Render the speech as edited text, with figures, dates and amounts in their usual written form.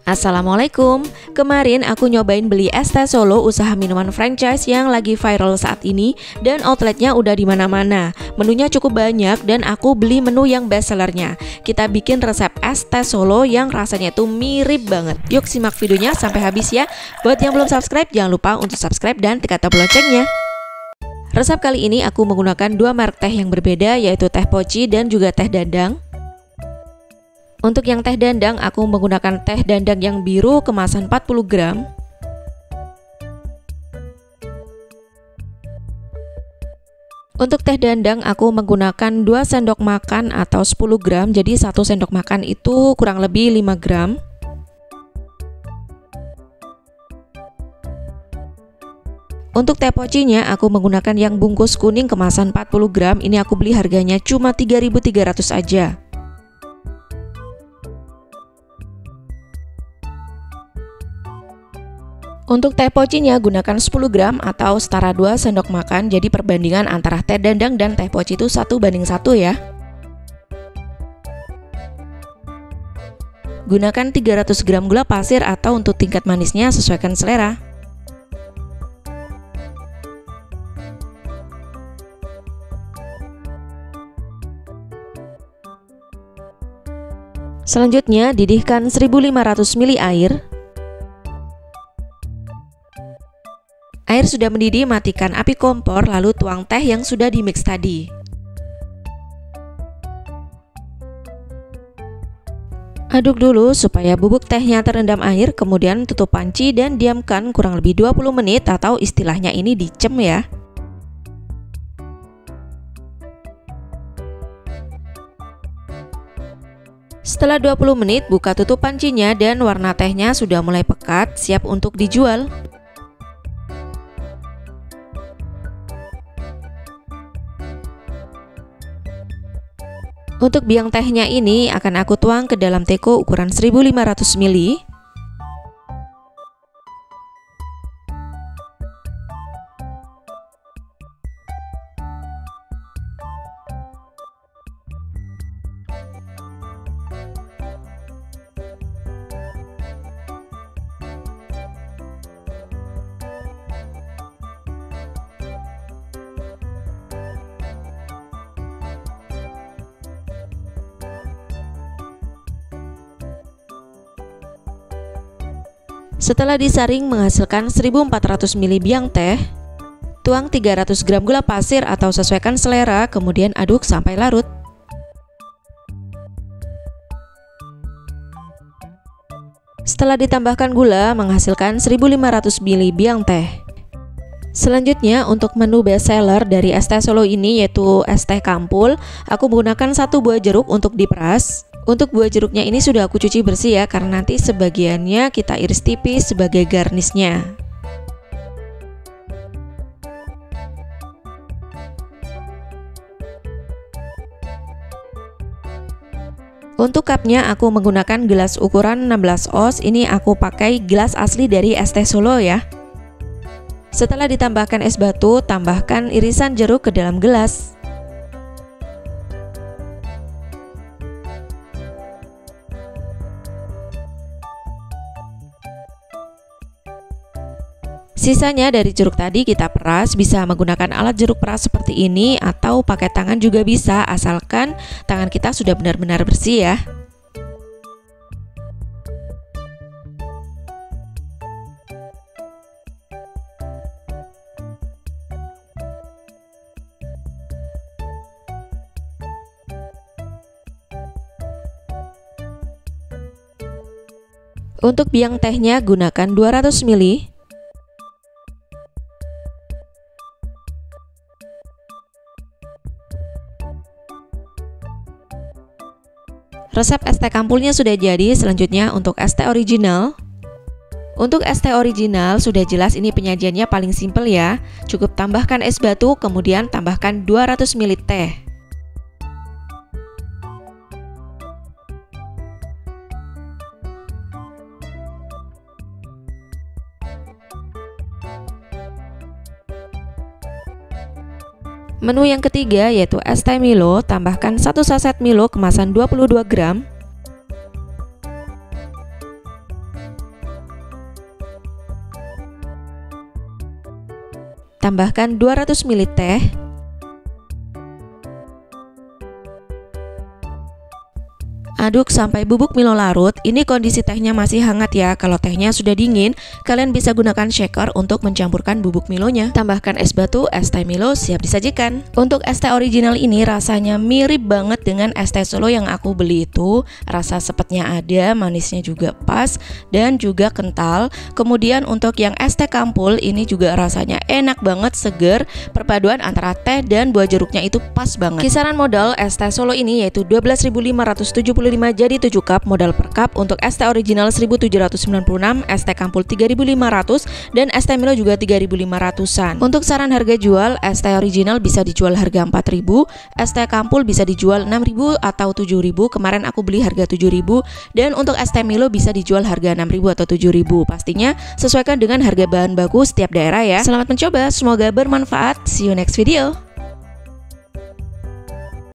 Assalamualaikum. Kemarin aku nyobain beli es teh Solo, usaha minuman franchise yang lagi viral saat ini, dan outletnya udah di mana-mana. Menunya cukup banyak dan aku beli menu yang best sellernya. Kita bikin resep es teh Solo yang rasanya tuh mirip banget. Yuk simak videonya sampai habis ya. Buat yang belum subscribe, jangan lupa untuk subscribe dan tekan tombol loncengnya. Resep kali ini aku menggunakan dua merek teh yang berbeda, yaitu teh poci dan juga teh dandang. Untuk yang teh dandang, aku menggunakan teh dandang yang biru kemasan 40 gram. Untuk teh dandang, aku menggunakan 2 sendok makan atau 10 gram, jadi 1 sendok makan itu kurang lebih 5 gram. Untuk teh pocinya, aku menggunakan yang bungkus kuning kemasan 40 gram, ini aku beli harganya cuma 3.300 aja. Untuk teh pocinya gunakan 10 gram atau setara 2 sendok makan, jadi perbandingan antara teh dandang dan teh poci itu 1:1 ya. Gunakan 300 gram gula pasir atau untuk tingkat manisnya sesuaikan selera. Selanjutnya didihkan 1500 ml air. Air sudah mendidih, matikan api kompor, lalu tuang teh yang sudah dimix tadi. Aduk dulu supaya bubuk tehnya terendam air, kemudian tutup panci dan diamkan kurang lebih 20 menit atau istilahnya ini dicem ya. Setelah 20 menit, buka tutup pancinya dan warna tehnya sudah mulai pekat, siap untuk dijual. Untuk biang tehnya ini akan aku tuang ke dalam teko ukuran 1500 ml. Setelah disaring menghasilkan 1400 ml biang teh, tuang 300 gram gula pasir atau sesuaikan selera, kemudian aduk sampai larut. Setelah ditambahkan gula, menghasilkan 1500 ml biang teh. Selanjutnya untuk menu best seller dari es teh Solo ini yaitu es teh kampul, aku menggunakan 1 buah jeruk untuk diperas. Untuk buah jeruknya ini sudah aku cuci bersih ya, karena nanti sebagiannya kita iris tipis sebagai garnisnya. Untuk cupnya aku menggunakan gelas ukuran 16 oz, ini aku pakai gelas asli dari es teh Solo ya. Setelah ditambahkan es batu, tambahkan irisan jeruk ke dalam gelas. Sisanya dari jeruk tadi kita peras, bisa menggunakan alat jeruk peras seperti ini atau pakai tangan juga bisa, asalkan tangan kita sudah benar-benar bersih ya. Untuk biang tehnya gunakan 200 ml. Resep es teh kampulnya sudah jadi. Selanjutnya untuk es teh original. Untuk es teh original sudah jelas ini penyajiannya paling simpel ya. Cukup tambahkan es batu, kemudian tambahkan 200 ml teh. Menu yang ketiga yaitu es teh Milo, tambahkan 1 saset Milo kemasan 22 gram. Tambahkan 200 ml teh. Aduk sampai bubuk Milo larut. Ini kondisi tehnya masih hangat ya. Kalau tehnya sudah dingin, kalian bisa gunakan shaker untuk mencampurkan bubuk Milonya. Tambahkan es batu, es teh Milo siap disajikan. Untuk es teh original ini rasanya mirip banget dengan es teh Solo yang aku beli itu. Rasa sepetnya ada, manisnya juga pas dan juga kental. Kemudian untuk yang es teh Kampul ini juga rasanya enak banget, seger. Perpaduan antara teh dan buah jeruknya itu pas banget. Kisaran modal es teh Solo ini yaitu 12.575 jadi 7 cup. Modal per cup untuk es teh original 1.796, es teh Kampul 3.500 dan es teh Milo juga 3.500-an. Untuk saran harga jual, es teh original bisa dijual harga 4.000, es teh Kampul bisa dijual 6.000 atau 7.000. Kemarin aku beli harga 7.000 dan untuk es teh Milo bisa dijual harga 6.000 atau 7.000. Pastinya sesuaikan dengan harga bahan baku setiap daerah ya. Selamat mencoba, semoga bermanfaat. See you next video.